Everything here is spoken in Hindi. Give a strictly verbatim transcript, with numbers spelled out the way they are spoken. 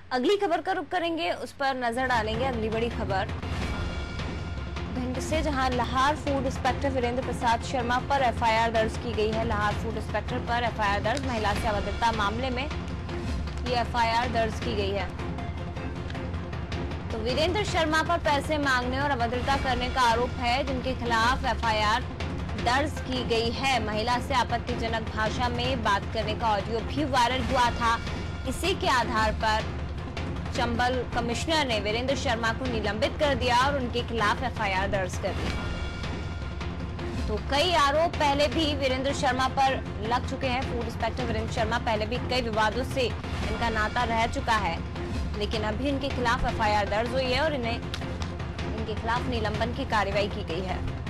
अगली खबर का रुख करेंगे, उस पर नजर डालेंगे। अगली बड़ी खबर भिंड से, जहां लाहौर फूड इंस्पेक्टर वीरेंद्र प्रसाद शर्मा पर एफआईआर दर्ज की गई है। लाहौर फूड इंस्पेक्टर पर एफआईआर दर्ज, महिला से अभद्रता मामले में ये एफआईआर दर्ज की गई है। तो वीरेंद्र शर्मा पर पैसे मांगने और अभद्रता करने का आरोप है, जिनके खिलाफ एफआईआर दर्ज की गई है। महिला से आपत्तिजनक भाषा में बात करने का ऑडियो भी वायरल हुआ था। इसी के आधार पर चंबल कमिश्नर ने वीरेंद्र शर्मा को निलंबित कर दिया और उनके खिलाफ एफआईआर दर्ज कर दी। तो कई आरोप पहले भी वीरेंद्र शर्मा पर लग चुके हैं। फूड इंस्पेक्टर वीरेंद्र शर्मा पहले भी कई विवादों से इनका नाता रह चुका है, लेकिन अभी इनके खिलाफ एफआईआर दर्ज हुई है और इन्हें इनके खिलाफ निलंबन की कार्रवाई की गई है।